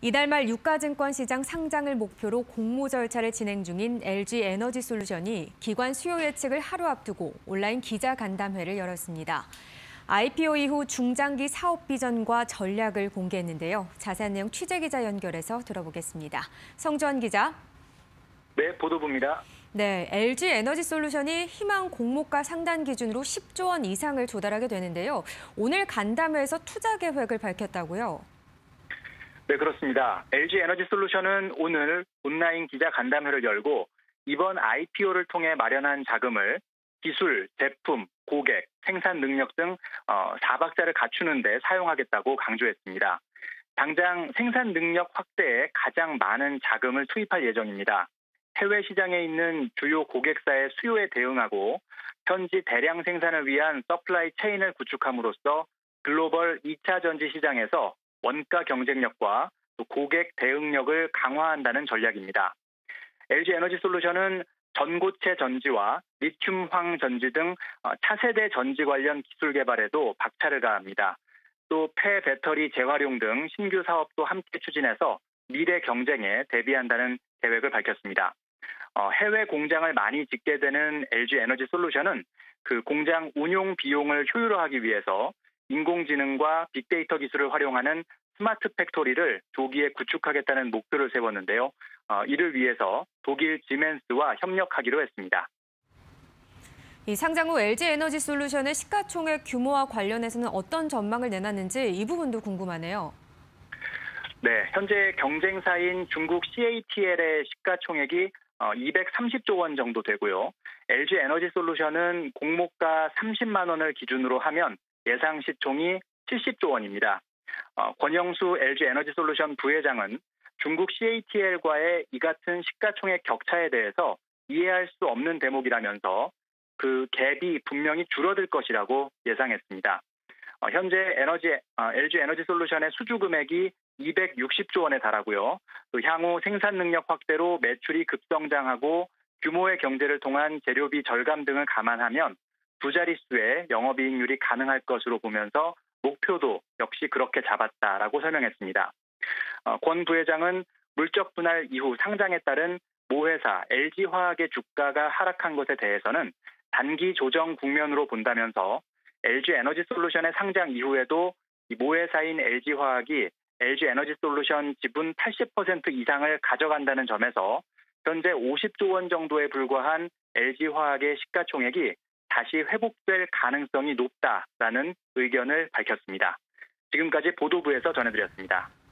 이달 말 유가증권 시장 상장을 목표로 공모 절차를 진행 중인 LG에너지솔루션이 기관 수요 예측을 하루 앞두고 온라인 기자 간담회를 열었습니다. IPO 이후 중장기 사업 비전과 전략을 공개했는데요. 자세한 내용 취재기자 연결해서 들어보겠습니다. 성주환 기자. 네, 보도부입니다. 네, LG에너지솔루션이 희망 공모가 상단 기준으로 10조 원 이상을 조달하게 되는데요. 오늘 간담회에서 투자 계획을 밝혔다고요? 네, 그렇습니다. LG에너지솔루션은 오늘 온라인 기자 간담회를 열고 이번 IPO를 통해 마련한 자금을 기술, 제품, 고객, 생산 능력 등 4박자를 갖추는 데 사용하겠다고 강조했습니다. 당장 생산 능력 확대에 가장 많은 자금을 투입할 예정입니다. 해외 시장에 있는 주요 고객사의 수요에 대응하고 현지 대량 생산을 위한 서플라이 체인을 구축함으로써 글로벌 2차 전지 시장에서 원가 경쟁력과 또 고객 대응력을 강화한다는 전략입니다. LG에너지솔루션은 전고체 전지와 리튬황 전지 등 차세대 전지 관련 기술 개발에도 박차를 가합니다. 또 폐배터리 재활용 등 신규 사업도 함께 추진해서 미래 경쟁에 대비한다는 계획을 밝혔습니다. 해외 공장을 많이 짓게 되는 LG에너지솔루션은 그 공장 운용 비용을 효율화하기 위해서 인공지능과 빅데이터 기술을 활용하는 스마트 팩토리를 조기에 구축하겠다는 목표를 세웠는데요. 이를 위해서 독일 지멘스와 협력하기로 했습니다. 이 상장 후 LG에너지솔루션의 시가총액 규모와 관련해서는 어떤 전망을 내놨는지 이 부분도 궁금하네요. 네, 현재 경쟁사인 중국 CATL의 시가총액이 230조 원 정도 되고요. LG에너지솔루션은 공모가 30만 원을 기준으로 하면 예상 시총이 70조 원입니다. 권영수 LG에너지솔루션 부회장은 중국 CATL과의 이 같은 시가총액 격차에 대해서 이해할 수 없는 대목이라면서 그 갭이 분명히 줄어들 것이라고 예상했습니다. 현재 LG에너지솔루션의 수주 금액이 260조 원에 달하고요. 또 향후 생산 능력 확대로 매출이 급성장하고 규모의 경제를 통한 재료비 절감 등을 감안하면 두 자릿수의 영업이익률이 가능할 것으로 보면서 목표도 역시 그렇게 잡았다라고 설명했습니다. 권 부회장은 물적 분할 이후 상장에 따른 모회사 LG화학의 주가가 하락한 것에 대해서는 단기 조정 국면으로 본다면서 LG에너지솔루션의 상장 이후에도 이 모회사인 LG화학이 LG에너지솔루션 지분 80% 이상을 가져간다는 점에서 현재 50조 원 정도에 불과한 LG화학의 시가총액이 다시 회복될 가능성이 높다라는 의견을 밝혔습니다. 지금까지 보도부에서 전해드렸습니다.